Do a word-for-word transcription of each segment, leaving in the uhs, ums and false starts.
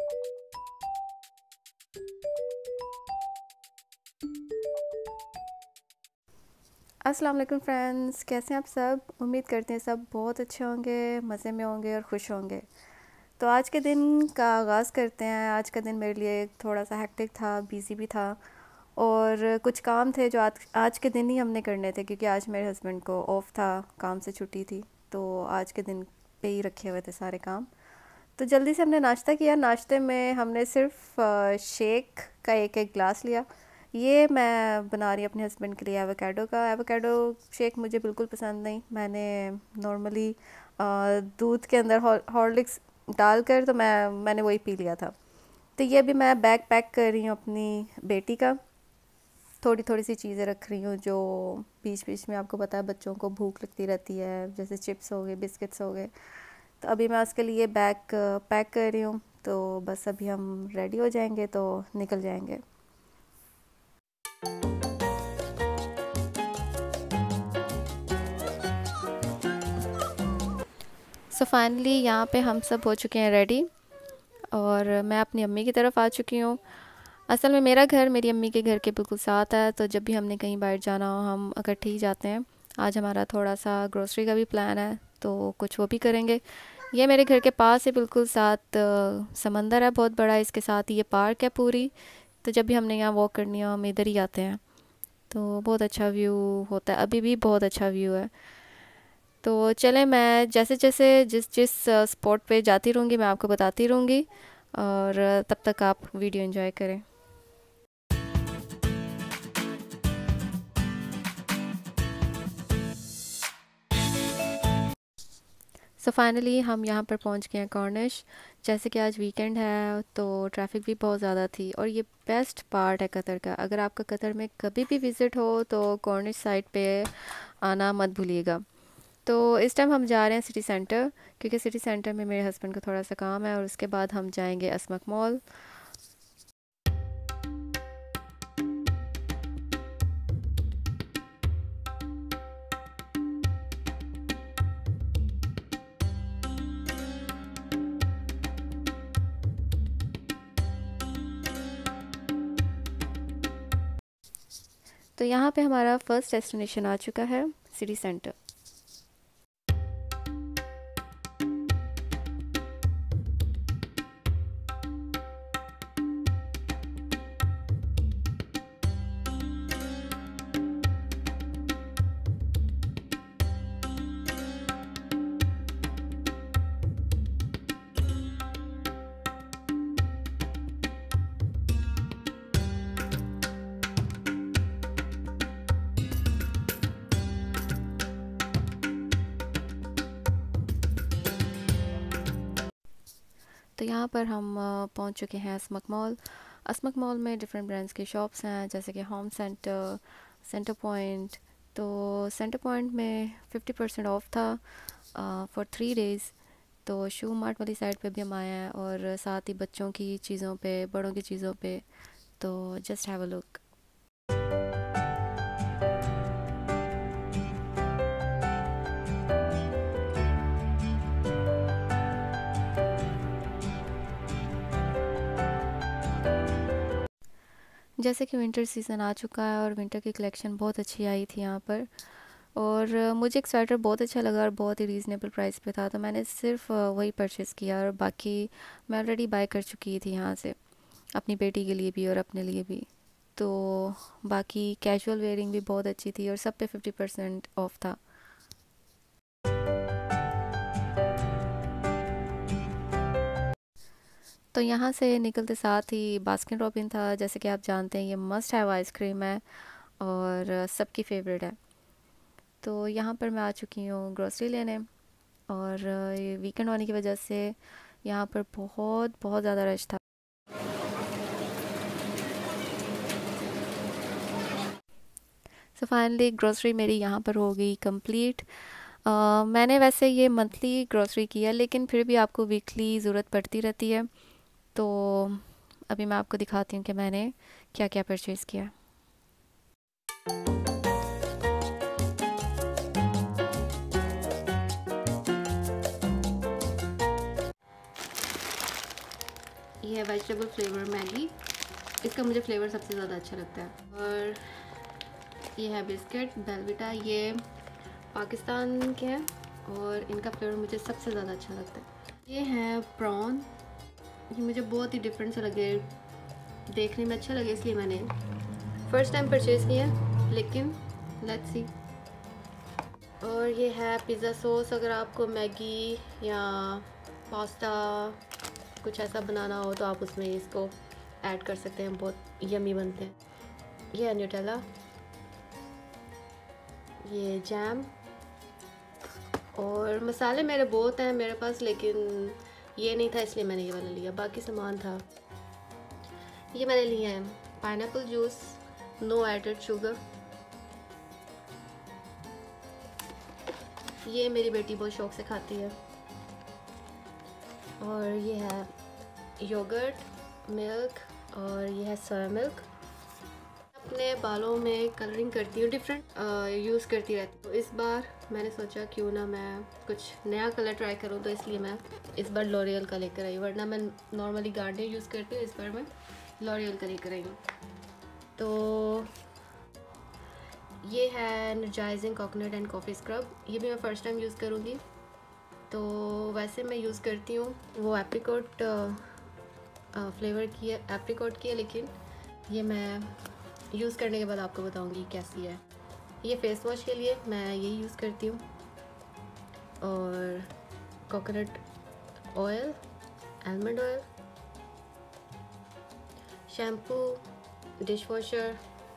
अस्सलाम वालेकुम फ्रेंड्स, कैसे हैं आप सब। उम्मीद करते हैं सब बहुत अच्छे होंगे, मज़े में होंगे और खुश होंगे। तो आज के दिन का आगाज़ करते हैं। आज का दिन मेरे लिए थोड़ा सा हेक्टिक था, बिज़ी भी था और कुछ काम थे जो आज आज के दिन ही हमने करने थे, क्योंकि आज मेरे हस्बैंड को ऑफ था, काम से छुट्टी थी, तो आज के दिन पे ही रखे हुए थे सारे काम। तो जल्दी से हमने नाश्ता किया। नाश्ते में हमने सिर्फ अ, शेक का एक एक गिलास लिया। ये मैं बना रही हूँ अपने हस्बैंड के लिए एवोकाडो का। एवोकाडो शेक मुझे बिल्कुल पसंद नहीं। मैंने नॉर्मली दूध के अंदर हॉर्लिक्स डालकर तो मैं मैंने वही पी लिया था। तो ये भी मैं बैग पैक कर रही हूँ अपनी बेटी का। थोड़ी थोड़ी सी चीज़ें रख रही हूँ जो बीच बीच में, आपको पता है बच्चों को भूख लगती रहती है, जैसे चिप्स हो गए, बिस्किट्स हो गए। तो अभी मैं उसके लिए बैग पैक कर रही हूँ। तो बस अभी हम रेडी हो जाएंगे तो निकल जाएंगे। सो फाइनली यहाँ पे हम सब हो चुके हैं रेडी और मैं अपनी अम्मी की तरफ आ चुकी हूँ। असल में मेरा घर मेरी अम्मी के घर के बिल्कुल साथ है, तो जब भी हमने कहीं बाहर जाना हो हम इकट्ठे ही जाते हैं। आज हमारा थोड़ा सा ग्रोसरी का भी प्लान है, तो कुछ वो भी करेंगे। ये मेरे घर के पास है, बिल्कुल साथ अ, समंदर है बहुत बड़ा, इसके साथ ही ये पार्क है पूरी। तो जब भी हमने यहाँ वॉक करनी हो हम इधर ही आते हैं। तो बहुत अच्छा व्यू होता है, अभी भी बहुत अच्छा व्यू है। तो चले, मैं जैसे जैसे जिस जिस स्पॉट पे जाती रहूँगी मैं आपको बताती रहूँगी, और तब तक आप वीडियो एंजॉय करें। सो फाइनली हम यहाँ पर पहुँच गए हैं कॉर्निश। जैसे कि आज वीकेंड है तो ट्रैफिक भी बहुत ज़्यादा थी, और ये बेस्ट पार्ट है कतर का। अगर आपका कतर में कभी भी विज़िट हो तो कॉर्निश साइड पे आना मत भूलिएगा। तो इस टाइम हम जा रहे हैं सिटी सेंटर, क्योंकि सिटी सेंटर में मेरे हस्बैंड का थोड़ा सा काम है, और उसके बाद हम जाएंगे असमक मॉल। तो यहाँ पे हमारा फर्स्ट डेस्टिनेशन आ चुका है, सिटी सेंटर। तो यहाँ पर हम अ, पहुँच चुके हैं असमक मॉल। असमक मॉल में डिफरेंट ब्रांड्स के शॉप्स हैं, जैसे कि होम सेंटर, सेंटर पॉइंट। तो सेंटर पॉइंट में फिफ्टी परसेंट ऑफ था फॉर थ्री डेज़। तो शू मार्ट वाली साइड पे भी हम आए हैं, और साथ ही बच्चों की चीज़ों पे, बड़ों की चीज़ों पे। तो जस्ट हैव अ लुक। जैसे कि विंटर सीज़न आ चुका है और विंटर की कलेक्शन बहुत अच्छी आई थी यहाँ पर। और अ, मुझे एक स्वेटर बहुत अच्छा लगा और बहुत ही रीज़नेबल प्राइस पे था, तो मैंने सिर्फ अ, वही परचेज़ किया, और बाकी मैं ऑलरेडी बाय कर चुकी थी यहाँ से, अपनी बेटी के लिए भी और अपने लिए भी। तो बाकी कैजुअल वेयरिंग भी बहुत अच्छी थी, और सब पे फिफ्टी परसेंट ऑफ था। तो यहाँ से निकलते साथ ही बास्किन रॉबिन था। जैसे कि आप जानते हैं ये मस्ट हैव आइसक्रीम है और अ, सबकी फेवरेट है। तो यहाँ पर मैं आ चुकी हूँ ग्रोसरी लेने, और अ, ये वीकेंड होने की वजह से यहाँ पर बहुत बहुत ज़्यादा रश था। सो फाइनली ग्रोसरी मेरी यहाँ पर हो गई कंप्लीट। मैंने वैसे ये मंथली ग्रोसरी किया, लेकिन फिर भी आपको वीकली ज़रूरत पड़ती रहती है। तो अभी मैं आपको दिखाती हूँ कि मैंने क्या क्या परचेज़ किया। ये है वेजिटेबल फ्लेवर मैगी। इसका मुझे फ्लेवर सबसे ज़्यादा अच्छा लगता है। और ये है बिस्किट बेलविटा, ये पाकिस्तान के हैं और इनका फ्लेवर मुझे सबसे ज़्यादा अच्छा लगता है। ये है प्रॉन, ये मुझे बहुत ही डिफरेंट से लगे, देखने में अच्छा लगे, इसलिए मैंने फ़र्स्ट टाइम परचेज़ किया, लेकिन लेट्स सी। और ये है पिज़्ज़ा सॉस, अगर आपको मैगी या पास्ता कुछ ऐसा बनाना हो तो आप उसमें इसको ऐड कर सकते हैं, बहुत यमी बनते हैं। ये है न्यूटेला, ये जैम, और मसाले मेरे बहुत हैं मेरे पास, लेकिन ये नहीं था इसलिए मैंने ये वाला लिया, बाकी सामान था। ये मैंने लिया है pineapple juice, no added sugar. ये मेरी बेटी बहुत शौक से खाती है। और ये है योगर्ट, मिल्क, और ये है सोया मिल्क। अपने बालों में कलरिंग करती हूँ, डिफरेंट यूज़ करती रहती हूँ। तो इस बार मैंने सोचा क्यों ना मैं कुछ नया कलर ट्राई करूँ, तो इसलिए मैं इस बार लॉरियल का लेकर आई, वरना मैं नॉर्मली गार्नियर यूज़ करती हूँ, इस बार मैं लॉरियल का लेकर आई हूँ। तो ये है energising coconut and coffee scrub, ये भी मैं फ़र्स्ट टाइम यूज़ करूँगी। तो वैसे मैं यूज़ करती हूँ वो एप्रिकॉट फ्लेवर की है, एप्रिकॉट की है, लेकिन ये मैं यूज़ करने के बाद आपको बताऊँगी कैसी है। ये फेस वॉश के लिए मैं यही यूज़ करती हूँ। और coconut oil, almond oil, shampoo, dishwasher,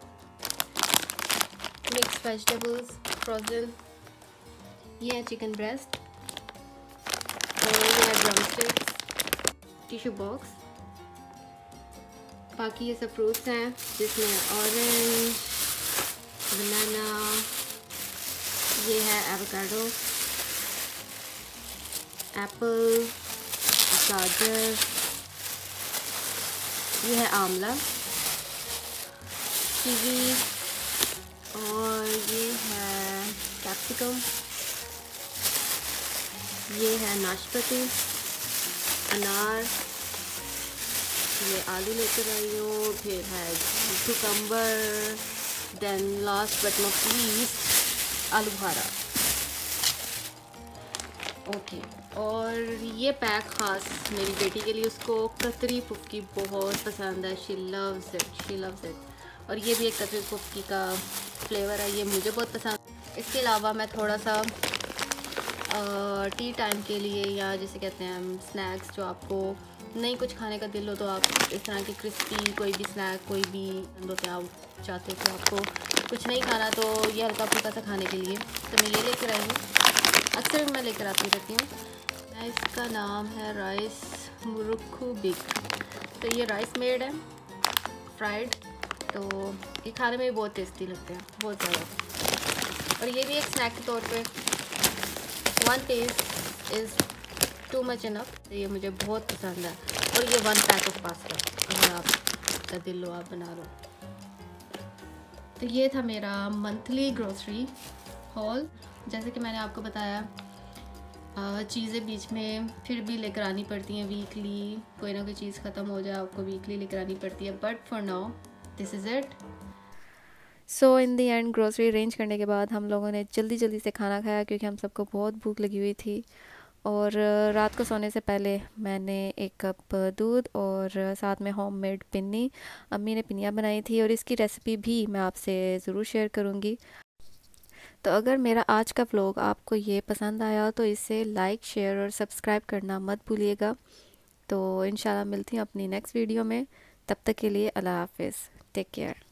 mix vegetables frozen, ये है चिकन ब्रेस्ट, और ये है ड्रम स्टिक्स, टिश्यू बॉक्स। बाकी ये सब फ्रूट्स हैं जिसमें ऑरेंज, बनाना, ये है एवोकाडो, एप्पल, गाजर, ये है आंवला, कीवी, और ये है कैप्सिकम, ये है नाशपाती, अनार, ये आलू लेकर आई हूँ, फिर है cucumber, then last but not least आलू बुखारा। ओके, और ये पैक ख़ास मेरी बेटी के लिए, उसको कतरी पुफकी बहुत पसंद है, she loves it, she loves it. और ये भी एक कतरी पुफकी का फ्लेवर है, ये मुझे बहुत पसंद। इसके अलावा मैं थोड़ा सा टी टाइम के लिए, या जिसे कहते हैं स्नैक्स, जो आपको नहीं कुछ खाने का दिल हो तो आप इस तरह की क्रिस्पी कोई भी स्नैक, कोई भी होते हैं आप चाहते हो आपको कुछ नहीं खाना, तो ये हल्का फुल्का सा खाने के लिए, तो मैं ये लेकर आई हूँ। अक्सर मैं लेकर आती रहती हूँ। मैं इसका नाम है राइस मुरुक्कू बिग। तो ये राइस मेड है, फ्राइड, तो ये खाने में भी बहुत टेस्टी लगते हैं, बहुत ज़्यादा। और ये भी एक स्नैक के तौर पे, one piece is too much enough, तो ये मुझे बहुत पसंद है। और ये वन पैक ऑफ पास्ता, अगर आप का दिल लो आप बना लो। तो ये था मेरा मंथली ग्रोसरी हॉल। जैसे कि मैंने आपको बताया, चीज़ें बीच में फिर भी लेकर आनी पड़ती हैं, वीकली कोई ना कोई चीज़ ख़त्म हो जाए आपको वीकली लेकर आनी पड़ती है, but for now this is it. So in the end grocery arrange करने के बाद हम लोगों ने जल्दी जल्दी से खाना खाया, क्योंकि हम सबको बहुत भूख लगी हुई थी। और रात को सोने से पहले मैंने एक कप दूध और साथ में होममेड पिन्नी, अम्मी ने पिन्नियाँ बनाई थी, और इसकी रेसिपी भी मैं आपसे ज़रूर शेयर करूँगी। तो अगर मेरा आज का व्लॉग आपको ये पसंद आया तो इसे लाइक, शेयर और सब्सक्राइब करना मत भूलिएगा। तो इंशाल्लाह मिलती हूँ अपनी नेक्स्ट वीडियो में, तब तक के लिए अल्लाह हाफिज़, टेक केयर।